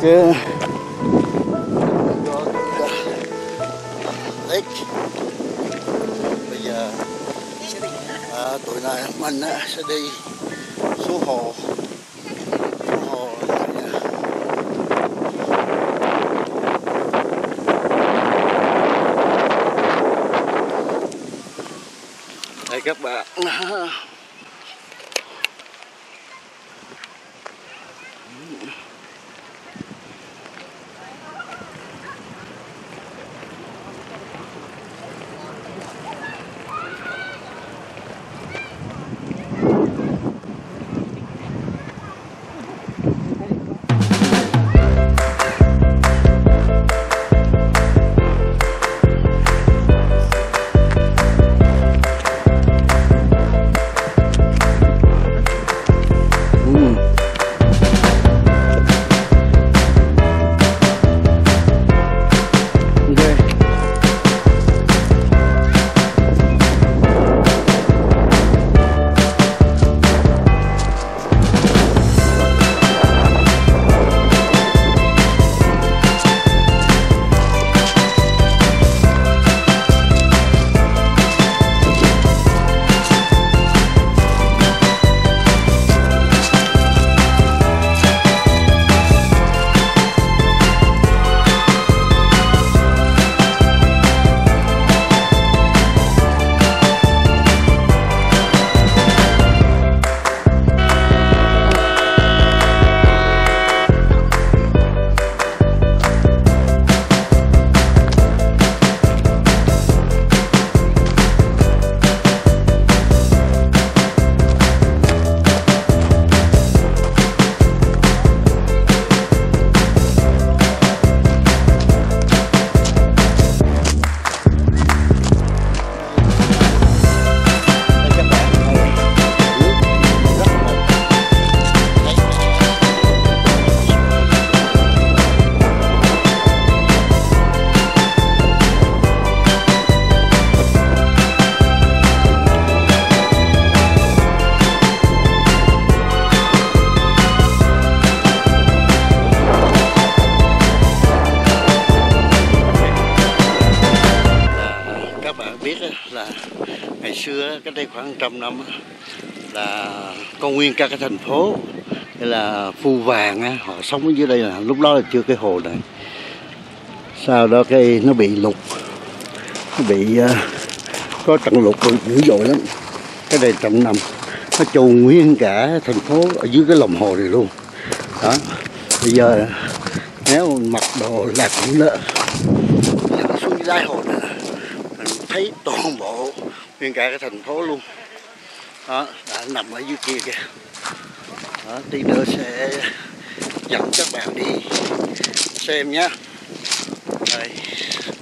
cái lake. Bây giờ tụi này mình sẽ đi xuống hồ. Đây các bạn. Là ngày xưa cách đây khoảng 100 năm là con nguyên các cái thành phố hay là Phu Vàng họ sống ở dưới đây, là lúc đó là chưa cái hồ này. Sau đó cái nó bị lụt, nó bị có trận lụt dữ dội lắm. Cái đây 100 năm nó chôn nguyên cả thành phố ở dưới cái lòng hồ này luôn đó. Bây giờ nếu mặc đồ lạc cũng lỡ xuống đáy hồ này thấy toàn bộ nguyên cả cái thành phố luôn đó, đã nằm ở dưới kia kìa đó. Tí nữa sẽ dẫn các bạn đi xem nhé. Đây.